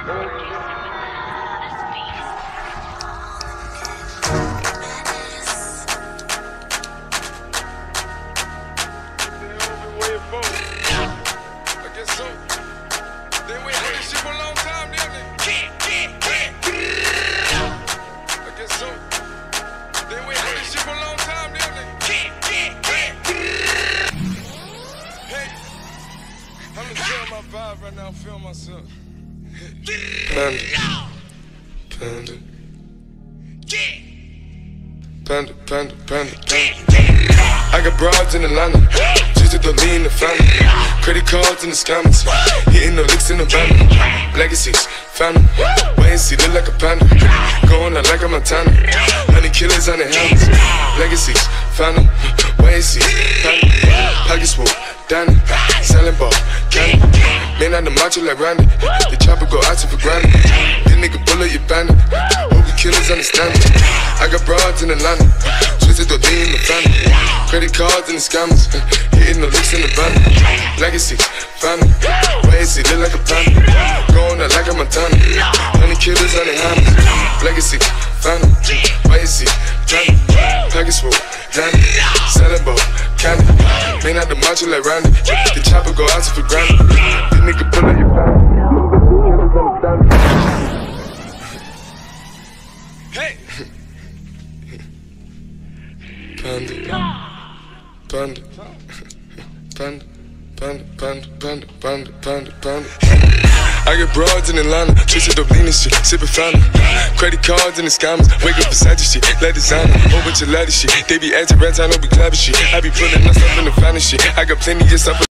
Right now, I'm feeling myself. Panda. I got broads in Atlanta, just to lean the family. Credit cards in the scammers, hitting the licks in the van. Legacies, family, wait and see, look like a panda. Going out like a Montana, 100 killers on the hands. Legacies, family, wait and see, panda. Pockets full, Danny, selling ball, candy. Man on the macho like Randy, the chopper go out to for granted. This nigga bullet your bandit, hope you killers understand it. I got broads in Atlanta, twisted the lean in the family. Credit cards and the scammers, hitting the licks in the van. Legacy, family, wait and see, look like a panda. Going out like a Montana, 100 killers on the hammers. Legacy, family, wait and see, family. Package full, Danny, selling ball, candy. Man out the macho like Randy, the chopper go out to for granted. This nigga pull up your family. Hey! Panda. I get broads in Atlanta, twisted up lean and shit, sippin' fountain. Credit cards and the scammers, wake up beside your shit, let designer, whole bunch of ladder shit. They be anti-rats, I don't be clapping shit. I be putting myself in the finest shit. I got plenty of stuff.